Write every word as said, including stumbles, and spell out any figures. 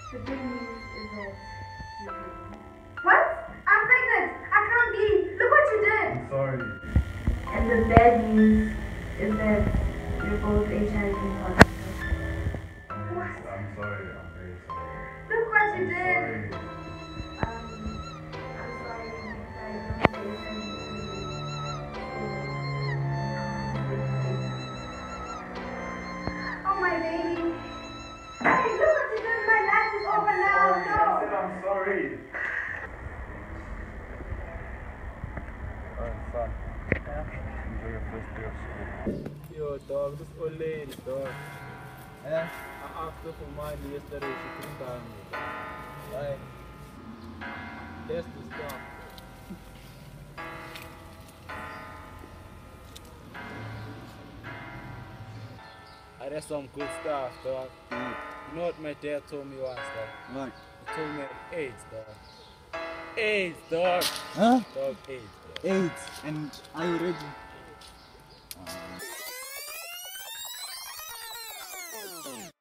The good news is that you're pregnant. What? I'm pregnant! I can't be! Look what you did! I'm sorry. And the bad news is that you're both H I V positive. What? I'm sorry. I'm very sorry. Look what you I'm did! sorry. Um, I'm sorry if I don't say anything to you. Oh my baby! Hey, look what you did! My life is over now! Sorry. No! I said I'm sorry. Alright, son. Enjoy your first day of school. Yo, dog, this old lady, dog. Eh? I asked her for money yesterday, she couldn't tell me. Why? That's the stuff. Ah, that's some good stuff, dog. Mm. You know what my dad told me once, dog? What? He told me I had AIDS, dog. AIDS, dog. Huh? Dog, AIDS, dog. Eight. And are you ready? Um.